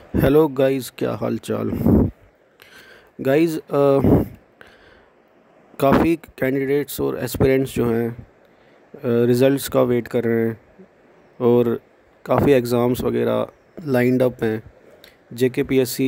Hello guys, क्या हाल चाल। Guys, काफ़ी कैंडिडेट्स और एस्पिरेंट्स जो हैं रिज़ल्ट्स का वेट कर रहे हैं और काफ़ी एग्ज़ाम्स वगैरह लाइंड अप हैं। जेकेपीएससी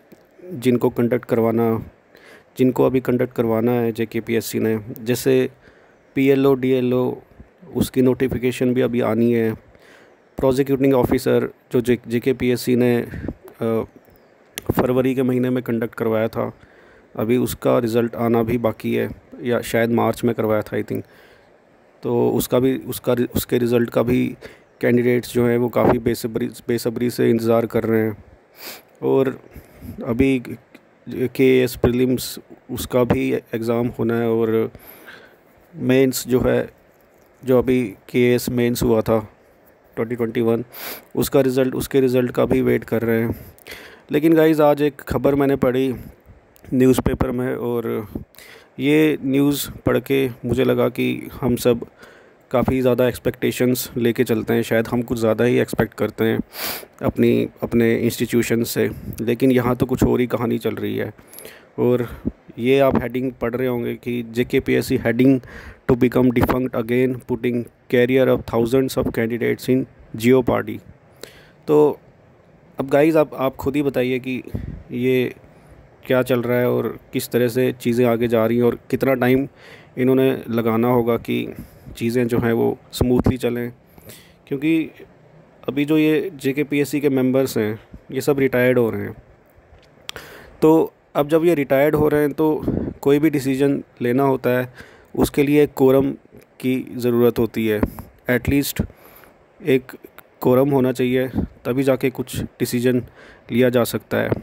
जिनको अभी कंडक्ट करवाना है जेकेपीएससी ने, जैसे पीएलओ डीएलओ, उसकी नोटिफिकेशन भी अभी आनी है। प्रोसिक्यूटिंग ऑफिसर जो जेकेपीएससी ने फरवरी के महीने में कंडक्ट करवाया था, अभी उसका रिज़ल्ट आना भी बाकी है, या शायद मार्च में करवाया था आई थिंक। तो उसके रिज़ल्ट का भी कैंडिडेट्स जो हैं वो काफ़ी बेसब्री से इंतज़ार कर रहे हैं। और अभी के एस प्रीलिम्स उसका भी एग्ज़ाम होना है, और मेंस जो है, जो अभी के एस मेंस हुआ था 2021, उसके रिज़ल्ट का भी वेट कर रहे हैं। लेकिन गाइज़, आज एक ख़बर मैंने पढ़ी न्यूज़पेपर में, और ये न्यूज़ पढ़ के मुझे लगा कि हम सब काफ़ी ज़्यादा एक्सपेक्टेशंस लेके चलते हैं। शायद हम कुछ ज़्यादा ही एक्सपेक्ट करते हैं अपने इंस्टीट्यूशन से, लेकिन यहाँ तो कुछ और ही कहानी चल रही है। और ये आप हेडिंग पढ़ रहे होंगे कि JKPSC heading to become defunct again, putting career of thousands of candidates in jeopardy. तो अब गाइज़, आप खुद ही बताइए कि ये क्या चल रहा है और किस तरह से चीज़ें आगे जा रही हैं, और कितना टाइम इन्होंने लगाना होगा कि चीज़ें जो हैं वो स्मूथली चलें। क्योंकि अभी जो ये जेकेपीएससी के मेंबर्स हैं, ये सब रिटायर्ड हो रहे हैं। तो अब जब ये रिटायर्ड हो रहे हैं तो कोई भी डिसीजन लेना होता है, उसके लिए एक कोरम की ज़रूरत होती है। एटलीस्ट एक कोरम होना चाहिए, तभी जाके कुछ डिसीजन लिया जा सकता है।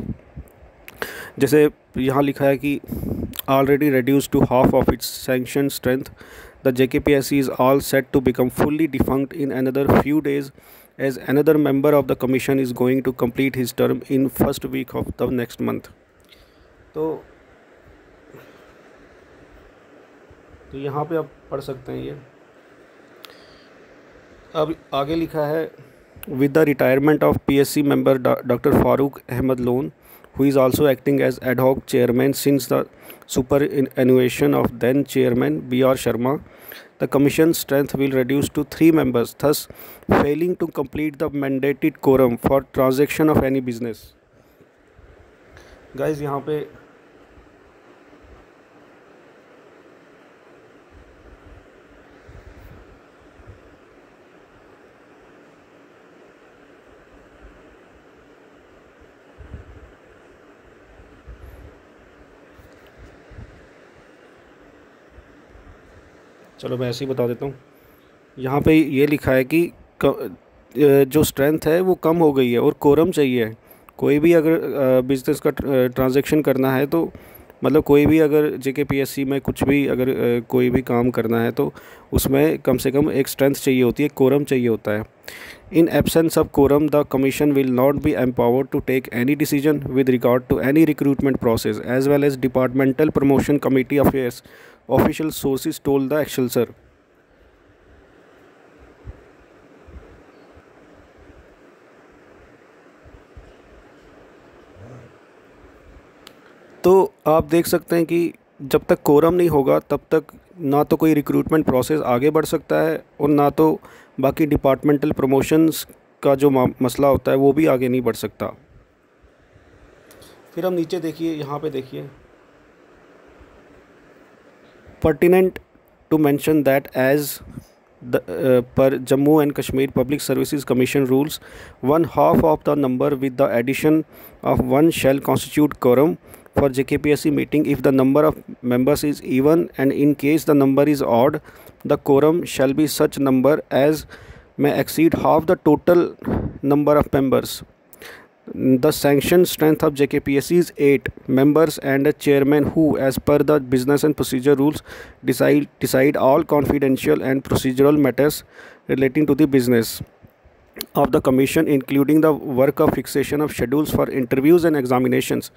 जैसे यहाँ लिखा है कि already reduced to half of its sanction strength, the JKPSC is all set to become fully defunct in another few days, as another member of the commission is going to complete his term in first week of the next month. तो यहाँ पे आप पढ़ सकते हैं ये। अब आगे लिखा है, with the retirement of PSC member doctor Farooq Ahmad Lone, who is also acting as ad hoc chairman since the superannuation of then chairman B.R. Sharma, the commission's strength will reduce to 3 members, thus failing to complete the mandated quorum for transaction of any business. Guys, यहाँ पे चलो मैं ऐसे ही बता देता हूँ। यहाँ पे ये लिखा है कि जो स्ट्रेंथ है वो कम हो गई है और कोरम चाहिए। कोई भी अगर बिज़नेस का ट्रांजैक्शन करना है, तो मतलब कोई भी अगर जेकेपीएससी में कुछ भी अगर कोई भी काम करना है, तो उसमें कम से कम एक स्ट्रेंथ चाहिए होती है, कोरम चाहिए होता है। In absence of quorum, the commission will not be empowered to take any decision with regard to any recruitment process as well as departmental promotion committee affairs, official sources told the Excelsior. तो आप देख सकते हैं कि जब तक quorum नहीं होगा, तब तक ना तो कोई रिक्रूटमेंट प्रोसेस आगे बढ़ सकता है, और ना तो बाकी डिपार्टमेंटल प्रमोशंस का जो मसला होता है वो भी आगे नहीं बढ़ सकता। फिर हम नीचे देखिए, यहाँ पे देखिए, pertinent to mention that as per Jammu and Kashmir public services commission rules, 1/2 of the number with the addition of 1 shall constitute quorum for JKPSC meeting if the number of members is even, and in case the number is odd, the quorum shall be such number as may exceed half the total number of members. The sanctioned strength of JKPSC is 8 members and a chairman who, as per the business and procedure rules, decide all confidential and procedural matters relating to the business of the commission, including the work of fixation of schedules for interviews and examinations.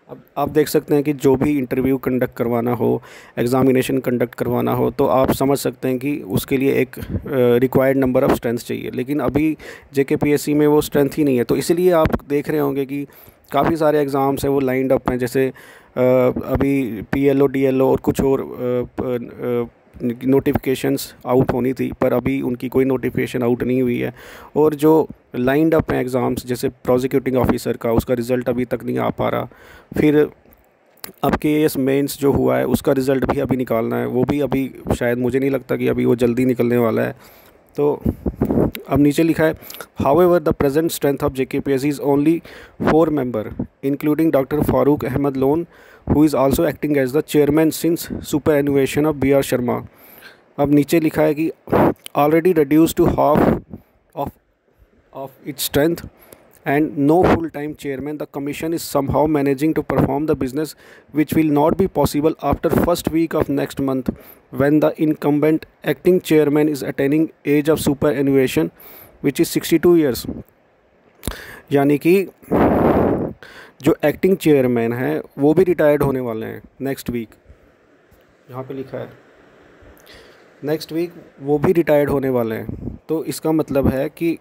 अब आप देख सकते हैं कि जो भी interview conduct करवाना हो, एग्ज़ामिनेशन कंडक्ट करवाना हो, तो आप समझ सकते हैं कि उसके लिए एक रिक्वायर्ड नंबर ऑफ़ स्ट्रेंथ चाहिए, लेकिन अभी जेकेपीएससी में वो स्ट्रेंथ ही नहीं है। तो इसलिए आप देख रहे होंगे कि काफ़ी सारे एग्ज़ाम्स हैं वो लाइंड अप हैं, जैसे अभी पीएलओ, डीएलओ और कुछ और नोटिफिकेशंस आउट होनी थी, पर अभी उनकी कोई नोटिफिकेशन आउट नहीं हुई है। और जो लाइंड अप हैं एग्ज़ाम्स, जैसे प्रोसिक्यूटिंग ऑफिसर का, उसका रिज़ल्ट अभी तक नहीं आ पा रहा। फिर अब केएएस मेंस जो हुआ है उसका रिज़ल्ट भी अभी निकालना है, वो भी अभी शायद, मुझे नहीं लगता कि अभी वो जल्दी निकलने वाला है। तो अब नीचे लिखा है, however the present strength of JKPSC is only 4 member including doctor Farooq Ahmad Lone, who is also acting as the chairman since superannuation of B R Sharma. अब नीचे लिखा है कि already reduced to half of its strength and no full-time chairman, the commission is somehow managing to perform the business which will not be possible after first week of next month, when the incumbent acting chairman is attaining age of superannuation, which is 62 years। यानी कि जो acting chairman है वो भी retired होने वाले हैं next week, यहाँ पे लिखा है नेक्स्ट वीक वो भी रिटायर्ड होने वाले हैं। तो इसका मतलब है कि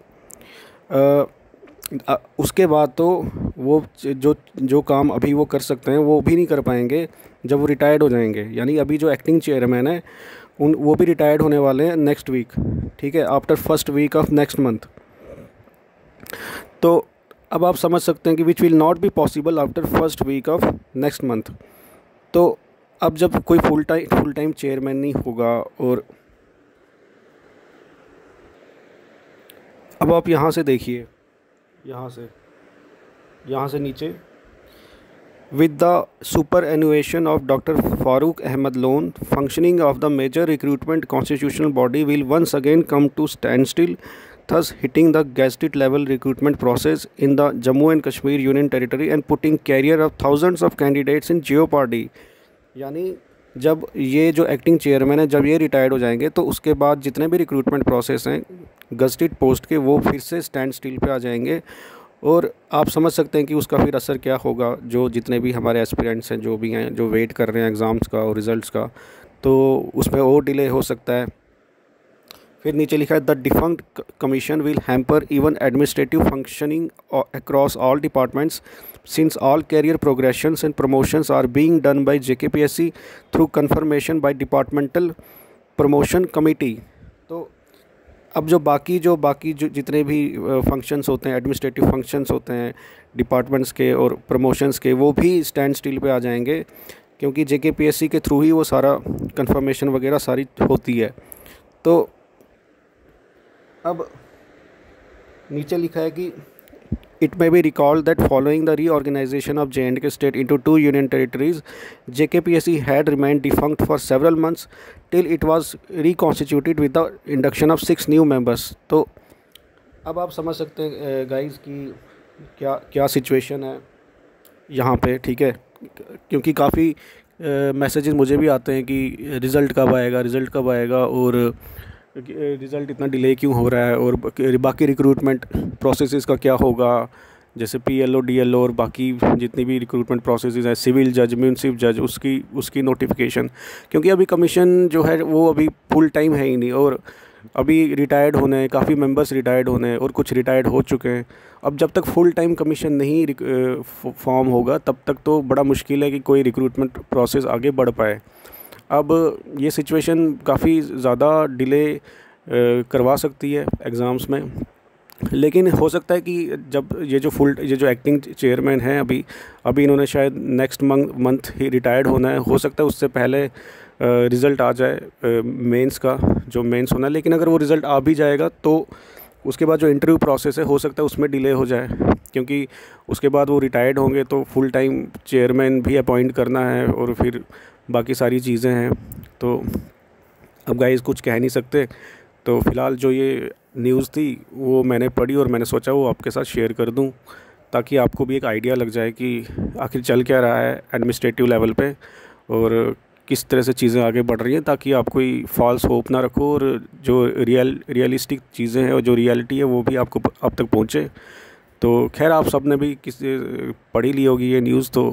उसके बाद तो वो जो जो काम अभी वो कर सकते हैं वो भी नहीं कर पाएंगे जब वो रिटायर्ड हो जाएंगे। यानी अभी जो एक्टिंग चेयरमैन है वो भी रिटायर्ड होने वाले हैं नेक्स्ट वीक, ठीक है, after first week of next month. तो अब आप समझ सकते हैं कि which will not be possible after first week of next month. तो अब जब कोई फुल टाइम चेयरमैन नहीं होगा, और अब आप यहाँ से देखिए, यहाँ से नीचे, with the superannuation of Dr. Farooq Ahmed Loan, functioning of the major recruitment constitutional body will once again come to standstill, thus hitting the gazetted level recruitment process in the Jammu and Kashmir Union Territory and putting career of thousands of candidates in jeopardy। यानी जब ये जो acting chairman है जब ये retired हो जाएंगे तो उसके बाद जितने भी रिक्रूटमेंट प्रोसेस हैं गज़टेड पोस्ट के, वो फिर से स्टैंड स्टिल पे आ जाएंगे। और आप समझ सकते हैं कि उसका फिर असर क्या होगा, जो जितने भी हमारे एस्पिरेंट्स हैं, जो भी हैं, जो वेट कर रहे हैं एग्ज़ाम्स का और रिज़ल्ट्स का, तो उसमें और डिले हो सकता है। फिर नीचे लिखा है, the defunct commission will hamper even administrative functioning across all departments since all career progressions and promotions are being done by JKPSC through confirmation by departmental promotion committee. तो अब जो बाकी जितने भी फंक्शंस होते हैं, एडमिनिस्ट्रेटिव फंक्शंस होते हैं डिपार्टमेंट्स के और प्रमोशंस के, वो भी स्टैंड स्टिल पे आ जाएंगे, क्योंकि जेकेपीएससी के थ्रू ही वो सारा कंफर्मेशन वगैरह सारी होती है। तो अब नीचे लिखा है कि it may be recalled that following the reorganisation of J and K state into 2 union territories, JKPSC had remained defunct for several months till it was reconstituted with the induction of 6 new members. तो अब आप समझ सकते हैं guys कि क्या situation है यहाँ पे, ठीक है, क्योंकि काफ़ी मैसेजेस मुझे भी आते हैं कि रिज़ल्ट कब आएगा और रिज़ल्ट इतना डिले क्यों हो रहा है, और बाकी रिक्रूटमेंट प्रोसेसेस का क्या होगा, जैसे पीएलओ, डीएलओ और बाकी जितनी भी रिक्रूटमेंट प्रोसेसेस हैं, सिविल जज, म्यूनसिपल जज, उसकी नोटिफिकेशन, क्योंकि अभी कमीशन जो है वो अभी फुल टाइम है ही नहीं, और अभी रिटायर्ड होने काफ़ी मेंबर्स रिटायर्ड होने और कुछ रिटायर्ड हो चुके हैं। अब जब तक फुल टाइम कमीशन नहीं फॉर्म होगा तब तक तो बड़ा मुश्किल है कि कोई रिक्रूटमेंट प्रोसेस आगे बढ़ पाए। अब ये सिचुएशन काफ़ी ज़्यादा डिले करवा सकती है एग्ज़ाम्स में, लेकिन हो सकता है कि जब ये जो एक्टिंग चेयरमैन हैं अभी इन्होंने शायद नेक्स्ट मंथ ही रिटायर्ड होना है, हो सकता है उससे पहले रिज़ल्ट आ जाए मेंस का, जो मेंस होना है। लेकिन अगर वो रिज़ल्ट आ भी जाएगा तो उसके बाद जो इंटरव्यू प्रोसेस है हो सकता है उसमें डिले हो जाए, क्योंकि उसके बाद वो रिटायर्ड होंगे तो फुल टाइम चेयरमैन भी अपॉइंट करना है और फिर बाकी सारी चीज़ें हैं। तो अब गाइस कुछ कह नहीं सकते। तो फ़िलहाल जो ये न्यूज़ थी वो मैंने पढ़ी और मैंने सोचा वो आपके साथ शेयर कर दूं, ताकि आपको भी एक आइडिया लग जाए कि आखिर चल क्या रहा है एडमिनिस्ट्रेटिव लेवल पे और किस तरह से चीज़ें आगे बढ़ रही हैं, ताकि आप कोई फॉल्स होप ना रखो और जो रियलिस्टिक चीज़ें हैं और जो रियलिटी है वो भी आपको अब तक पहुँचे। तो खैर आप सब ने भी पढ़ी ली होगी ये न्यूज़, तो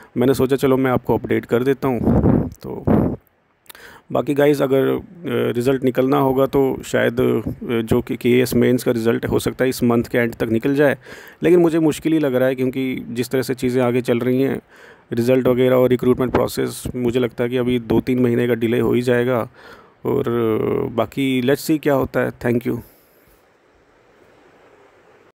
मैंने सोचा चलो मैं आपको अपडेट कर देता हूँ। तो बाकी गाइस अगर रिज़ल्ट निकलना होगा तो शायद जो कि KAS मेंस का रिज़ल्ट हो सकता है इस मंथ के एंड तक निकल जाए, लेकिन मुझे मुश्किल ही लग रहा है क्योंकि जिस तरह से चीज़ें आगे चल रही हैं, रिज़ल्ट वगैरह और रिक्रूटमेंट प्रोसेस, मुझे लगता है कि अभी 2-3 महीने का डिले हो ही जाएगा। और बाकी लेट्स सी क्या होता है। Thank you.